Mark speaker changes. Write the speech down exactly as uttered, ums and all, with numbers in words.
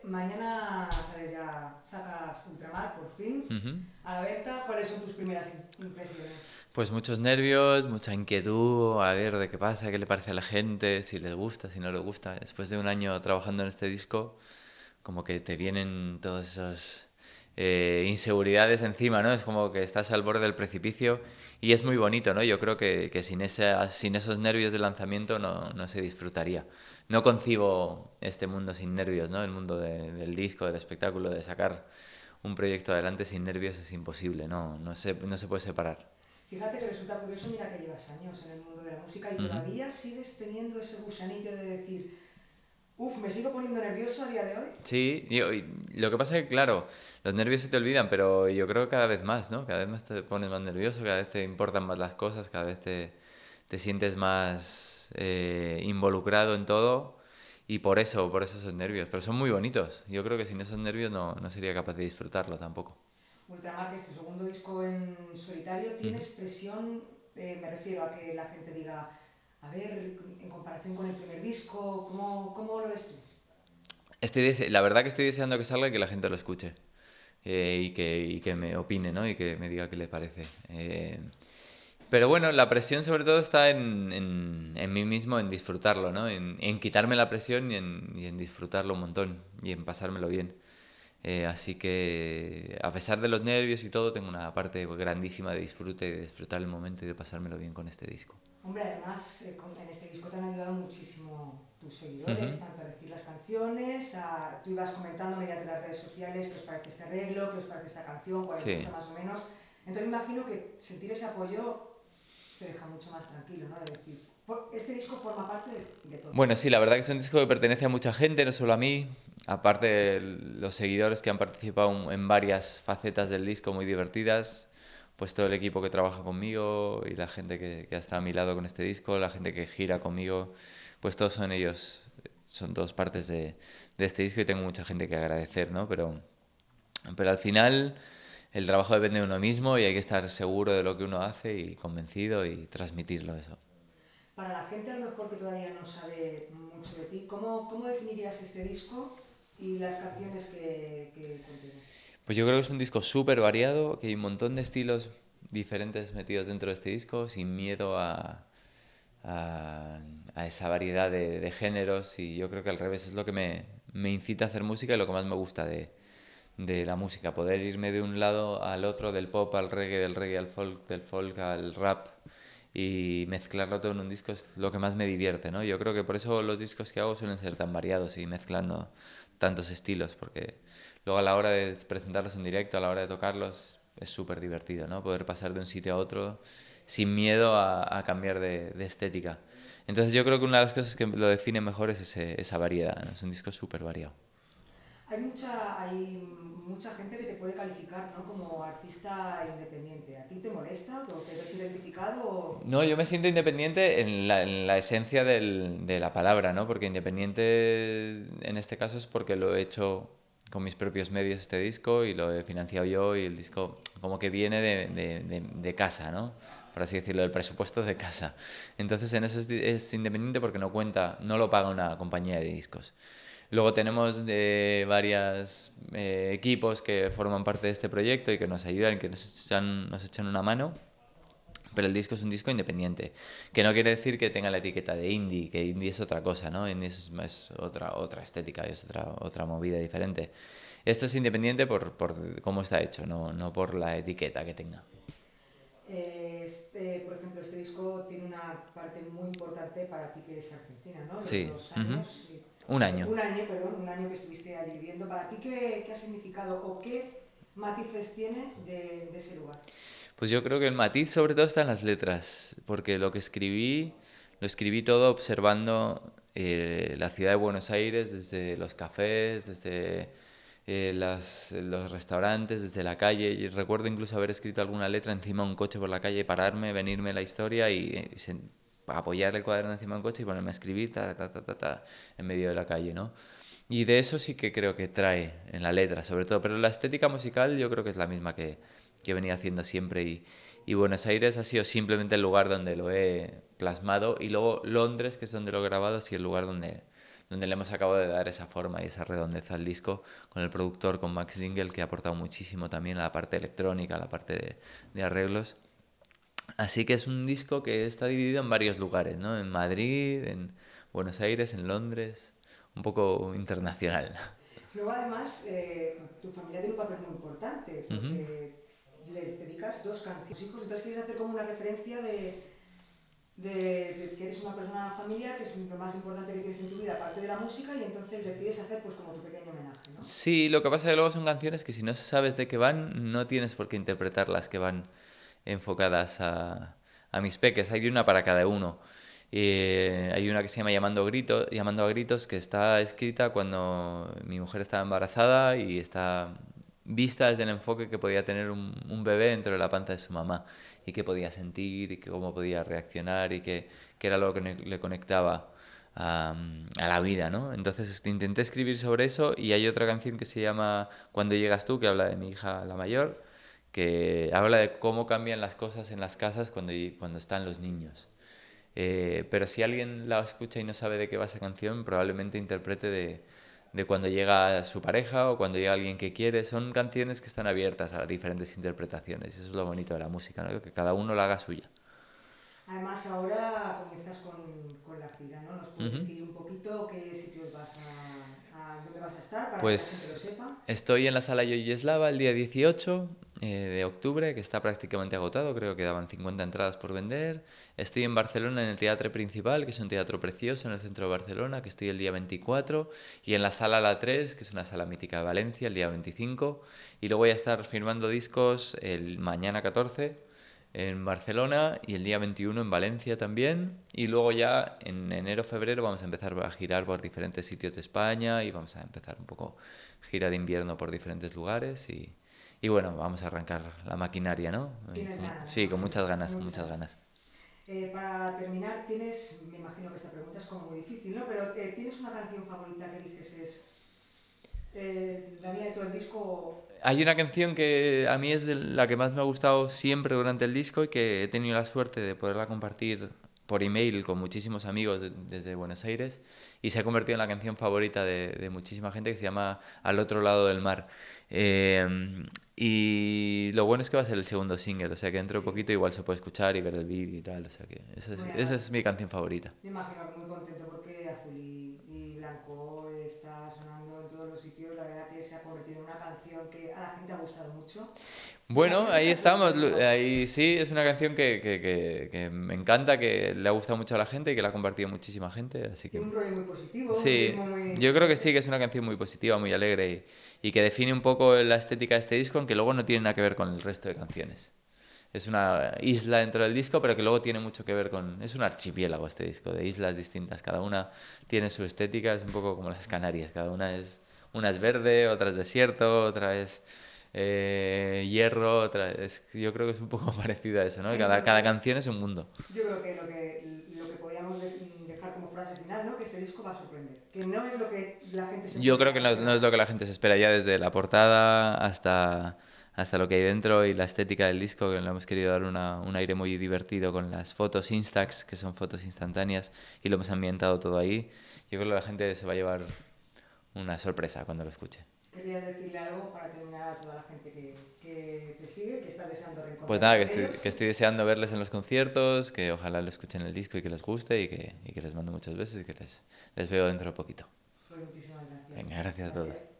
Speaker 1: Mañana sales ya, sacas Ultramar por fin
Speaker 2: Ujú.
Speaker 1: a la venta. ¿Cuáles son tus primeras impresiones?
Speaker 2: Pues muchos nervios, mucha inquietud, a ver de qué pasa, qué le parece a la gente, si les gusta, si no les gusta. Después de un año trabajando en este disco, como que te vienen todas esas eh, inseguridades encima, ¿no? Es como que estás al borde del precipicio y es muy bonito, ¿no? Yo creo que, que sin, esa, sin esos nervios de lanzamiento no, no se disfrutaría. No concibo este mundo sin nervios, ¿no? El mundo de- del disco, del espectáculo, de sacar un proyecto adelante sin nervios es imposible, no, no se, no se puede separar.
Speaker 1: Fíjate que resulta curioso, mira que llevas años en el mundo de la música y
Speaker 2: Ujú.
Speaker 1: todavía sigues teniendo ese gusanillo de decir, uff, me sigo poniendo nervioso a día de hoy.
Speaker 2: Sí, yo- y lo que pasa es que, claro, los nervios se te olvidan, pero yo creo que cada vez más, ¿no? Cada vez más te pones más nervioso, cada vez te importan más las cosas, cada vez te, te sientes más eh, involucrado en todo y por eso, por eso esos nervios. Pero son muy bonitos. Yo creo que sin esos nervios no, no sería capaz de disfrutarlo tampoco.
Speaker 1: Ultramar, que es tu segundo disco en solitario,
Speaker 2: Ujú.
Speaker 1: ¿tienes presión? Eh, me refiero a que la gente diga, a ver, en comparación con el primer disco, ¿cómo, cómo lo ves tú?
Speaker 2: Estoy dese- la verdad que estoy deseando que salga y que la gente lo escuche. Eh, y que, y que me opine, ¿no? Y que me diga qué le parece. Eh, pero bueno, la presión sobre todo está en, en, en mí mismo, en disfrutarlo, ¿no? En, en quitarme la presión y en, y en disfrutarlo un montón y en pasármelo bien. Eh, así que a pesar de los nervios y todo, tengo una parte grandísima de disfrute, de disfrutar el momento y de pasármelo bien con este disco.
Speaker 1: Hombre, además, eh, con- en este disco te han ayudado muchísimo tus seguidores,
Speaker 2: Ujú.
Speaker 1: tanto a elegir las canciones, a- tú ibas comentando mediante las redes sociales qué os parece este arreglo, qué os parece esta canción, cuál os
Speaker 2: Sí.
Speaker 1: gusta más o menos. Entonces me imagino que sentir ese apoyo te deja mucho más tranquilo, ¿no? De decir, "Fo- este disco forma parte de, de todo".
Speaker 2: Bueno, sí, la verdad que es un disco que pertenece a mucha gente, no solo a mí. Aparte de los seguidores que han participado en varias facetas del disco muy divertidas, pues todo el equipo que trabaja conmigo y la gente que, que ha estado a mi lado con este disco, la gente que gira conmigo, pues todos son ellos, son todos partes de, de este disco y tengo mucha gente que agradecer, ¿no? Pero, pero al final el trabajo depende de uno mismo y hay que estar seguro de lo que uno hace y convencido y transmitirlo eso.
Speaker 1: Para la gente a lo mejor que todavía no sabe mucho de ti, ¿cómo, cómo definirías este disco y las canciones que, que contiene?
Speaker 2: Pues yo creo que es un disco súper variado, que hay un montón de estilos diferentes metidos dentro de este disco, sin miedo a, a, a esa variedad de, de géneros y yo creo que al revés es lo que me, me incita a hacer música y lo que más me gusta de, de la música, poder irme de un lado al otro, del pop al reggae, del reggae al folk, del folk al rap y mezclarlo todo en un disco es lo que más me divierte, ¿no? Yo creo que por eso los discos que hago suelen ser tan variados y mezclando tantos estilos, porque luego a la hora de presentarlos en directo, a la hora de tocarlos, es súper divertido, ¿no? Poder pasar de un sitio a otro sin miedo a, a cambiar de, de estética. Entonces yo creo que una de las cosas que lo define mejor es ese, esa variedad, ¿no? Es un disco súper variado.
Speaker 1: Hay mucha, hay mucha gente que te puede calificar, ¿no? Como artista independiente. ¿A ti te molesta o te ves identificado o
Speaker 2: No, yo me siento independiente en la, en la esencia del- de la palabra, ¿no? Porque independiente en este caso es porque lo he hecho con mis propios medios este disco y lo he financiado yo y el disco como que viene de, de- de- de casa, ¿no? Por así decirlo, del presupuesto de casa. Entonces en eso es, di- es independiente porque no cuenta, no lo paga una compañía de discos. Luego tenemos eh, varios equipos que forman parte de este proyecto y que nos ayudan, que nos echan, nos echan una mano, pero el disco es un disco independiente, que no quiere decir que tenga la etiqueta de indie, que indie es otra cosa, ¿no? Indie es, es otra, otra estética, es otra, otra movida diferente. Esto es independiente por, por cómo está hecho, no, no por la etiqueta que tenga.
Speaker 1: eh, este, por ejemplo, este disco tiene una parte muy importante para ti que es Argentina, ¿no? Los
Speaker 2: Sí,
Speaker 1: dos
Speaker 2: ujú.
Speaker 1: años, eh,
Speaker 2: Un
Speaker 1: eh,
Speaker 2: año.
Speaker 1: un año, perdón, un año que estuviste allí viviendo. ¿Para ti qué, qué ha significado o qué matices tiene de, de ese lugar?
Speaker 2: Pues yo creo que el matiz sobre todo está en las letras, porque lo que escribí, lo escribí todo observando eh, la ciudad de Buenos Aires, desde los cafés, desde eh, las- los restaurantes, desde la calle. Y recuerdo incluso haber escrito alguna letra encima de un coche por la calle, pararme, venirme la historia y, eh, sen- apoyar el cuaderno encima de un coche y ponerme a escribir ta, ta, ta, ta, ta, en medio de la calle, ¿no? Y de eso sí que creo que trae en la letra, sobre todo. Pero la estética musical yo creo que es la misma que, que venía haciendo siempre. Y, y Buenos Aires ha sido simplemente el lugar donde lo he plasmado. Y luego Londres, que es donde lo he grabado, ha sido el lugar donde, donde le hemos acabado de dar esa forma y esa redondeza al disco con el productor, con Max Dingle, que ha aportado muchísimo también a la parte electrónica, a la parte de, de arreglos. Así que es un disco que está dividido en varios lugares, ¿no? En Madrid, en Buenos Aires, en Londres, un poco internacional.
Speaker 1: Luego, además, eh, tu familia tiene un papel muy importante,
Speaker 2: Uh-huh.
Speaker 1: porque les dedicas dos canciones a tus hijos, entonces quieres hacer como una referencia de, de, de que eres una persona familiar, que es lo más importante que tienes en tu vida, aparte de la música, y entonces decides hacer pues como tu pequeño homenaje, ¿no?
Speaker 2: Sí, lo que pasa es que luego son canciones que si no sabes de qué van, no tienes por qué interpretarlas, que van enfocadas a, a mis peques. Hay una para cada uno. Eh, hay una que se llama Llamando, Grito, Llamando a Gritos, que está escrita cuando mi mujer estaba embarazada y está vista desde el enfoque que podía tener un, un bebé dentro de la panza de su mamá y qué podía sentir y que cómo podía reaccionar y qué, qué era lo que ne- le conectaba a, a la vida, ¿no? Entonces este, intenté escribir sobre eso y hay otra canción que se llama Cuando llegas tú, que habla de mi hija la mayor, que habla de cómo cambian las cosas en las casas cuando, cuando están los niños. Eh, pero si alguien la escucha y no sabe de qué va esa canción, probablemente interprete de, de cuando llega su pareja o cuando llega alguien que quiere. Son canciones que están abiertas a diferentes interpretaciones. Eso es lo bonito de la música, ¿no? Que cada uno la haga suya.
Speaker 1: Además, ahora comienzas con, con la gira, ¿no? ¿Nos puedes
Speaker 2: Ujú.
Speaker 1: decir un poquito qué sitios vas a, a dónde vas a estar para que la gente lo
Speaker 2: Pues
Speaker 1: sepa?
Speaker 2: estoy en la sala Yoyeslava el día dieciocho eh, de octubre, que está prácticamente agotado, creo que daban cincuenta entradas por vender. Estoy en Barcelona en el Teatre Principal, que es un teatro precioso en el centro de Barcelona, que estoy el día veinticuatro, y en la sala La tres, que es una sala mítica de Valencia, el día veinticinco. Y luego voy a estar firmando discos el mañana catorce en Barcelona y el día veintiuno en Valencia también. Y luego ya en enero-febrero vamos a empezar a girar por diferentes sitios de España y vamos a empezar un poco gira de invierno por diferentes lugares y, y bueno, vamos a arrancar la maquinaria, ¿no? Eh,
Speaker 1: Tienes
Speaker 2: con-
Speaker 1: ganas, me
Speaker 2: sí, con
Speaker 1: imagino,
Speaker 2: muchas ganas, con muchas
Speaker 1: muchas.
Speaker 2: ganas.
Speaker 1: Eh, para terminar, tienes, me imagino que esta pregunta es como muy difícil, ¿no? Pero eh, ¿tienes una canción favorita que dices es eh, la mía de todo el disco?
Speaker 2: Hay una canción que a mí es de la que más me ha gustado siempre durante el disco y que he tenido la suerte de poderla compartir por email con muchísimos amigos de- desde Buenos Aires y se ha convertido en la canción favorita de, de muchísima gente, que se llama Al otro lado del mar. Eh, y lo bueno es que va a ser el segundo single, o sea que dentro de
Speaker 1: Sí,
Speaker 2: poquito igual se puede escuchar y ver el vídeo y tal, o sea que esa es,
Speaker 1: muy
Speaker 2: esa
Speaker 1: agradable.
Speaker 2: es mi canción favorita.
Speaker 1: Me imagino que muy contento porque Azul y, y Blanco está sonando en todos los sitios. La verdad que se ha convertido en una canción que a la gente ha gustado mucho. Y
Speaker 2: Bueno,
Speaker 1: también
Speaker 2: ahí
Speaker 1: está todo
Speaker 2: estamos. lu-
Speaker 1: eso.
Speaker 2: Ahí sí, es una canción que, que, que, que me encanta, que le ha gustado mucho a la gente y que la ha compartido muchísima gente. Así que
Speaker 1: Tiene un rollo muy positivo, un
Speaker 2: sí,
Speaker 1: ritmo muy...
Speaker 2: yo creo que sí, que
Speaker 1: Entonces,
Speaker 2: es una canción muy positiva, muy alegre y, y que define un poco la estética de este disco, aunque luego no tiene nada que ver con el resto de canciones. Es una isla dentro del disco, pero que luego tiene mucho que ver con... Es un archipiélago este disco, de islas distintas. Cada una tiene su estética, es un poco como las Canarias. Cada una es... Una es verde, otra es desierto, otra es eh, hierro, otra es... Yo creo que es un poco parecido a eso, ¿no? Cada, cada
Speaker 1: entonces,
Speaker 2: canción es un mundo.
Speaker 1: yo creo que lo que, lo que podíamos de- dejar como frase final, ¿no? Que este disco va a sorprender. Que no es lo que la gente se
Speaker 2: Yo creo
Speaker 1: podía
Speaker 2: que no, no es lo
Speaker 1: esperar.
Speaker 2: que la gente se espera ya desde la portada hasta, hasta lo que hay dentro y la estética del disco, que le hemos querido dar una, un aire muy divertido con las fotos Instax, que son fotos instantáneas, y lo hemos ambientado todo ahí. Yo creo que la gente se va a llevar una sorpresa cuando lo escuche.
Speaker 1: Quería decirle algo para terminar a toda la gente que, que te sigue, que está deseando
Speaker 2: Pues
Speaker 1: reencontrarte
Speaker 2: nada, que
Speaker 1: con
Speaker 2: estoy, que
Speaker 1: ellos.
Speaker 2: estoy deseando verles en los conciertos, que ojalá lo escuchen el disco y que les guste y que, y que les mando muchos besos y que les, les veo dentro de poquito.
Speaker 1: Pues muchísimas gracias.
Speaker 2: Venga, gracias a todos.
Speaker 1: Gracias.